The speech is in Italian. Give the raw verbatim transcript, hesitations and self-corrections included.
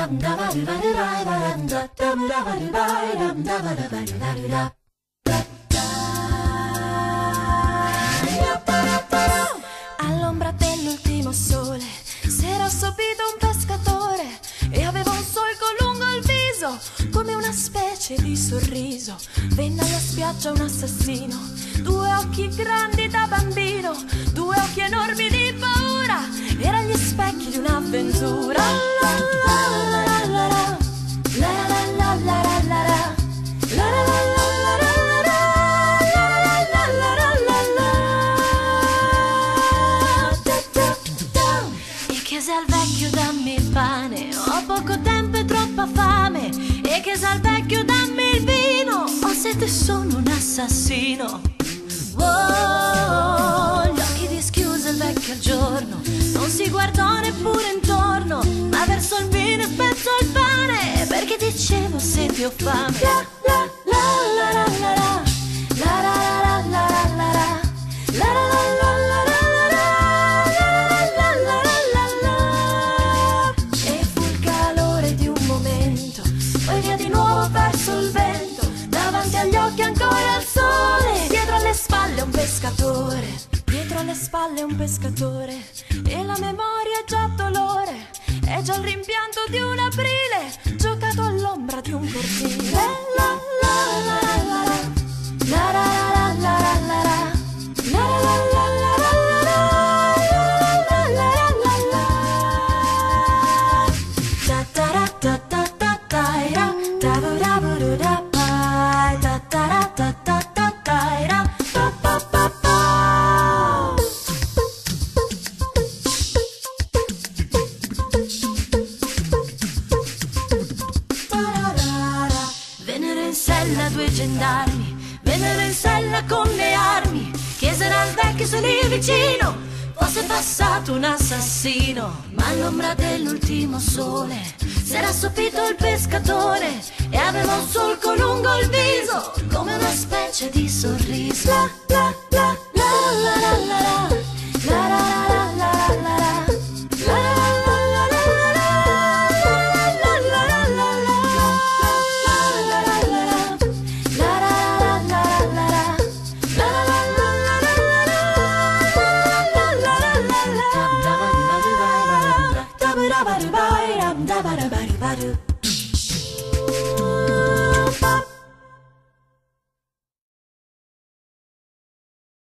All'ombra dell'ultimo sole s'era assopito un pescatore e aveva un solco lungo il viso come una specie di sorriso. Venne alla spiaggia un assassino, due occhi grandi da bambino, due occhi enormi di paura, erano gli specchi di un'avventura. La la la la la la, la la la la la la la, la la la la la la. Chiese al vecchio dammi il pane, ho poco tempo e troppa fame. E chiese al vecchio dammi il vino, ho sete e sono un assassino. Wow, gli occhi dischiuse il vecchio al giorno, non si guardò neppure intorno, ma verso il vino e spezzò il pane, perché dicevo sete o fame. La la la la la la la, la la la la la la la, la la la la la. Verso il vento, davanti agli occhi ancora il sole, dietro alle spalle un pescatore, dietro alle spalle un pescatore, e la memoria è già dolore, è già il rimpianto di un aprile, giocato all'ombra di un cortile. La la la la la la, la la la la la la, la la la la la la, la la la la la, ta ta ta ta ta ta. Vennero in sella due gendarmi, vennero in sella con le armi, chiesero al vecchio se lì vicino fosse passato un assassino. Ma all'ombra dell'ultimo sole s'era assopito il pescatore e aveva un solco lungo il viso come una specie di sorriso. La la la la la la la la la la.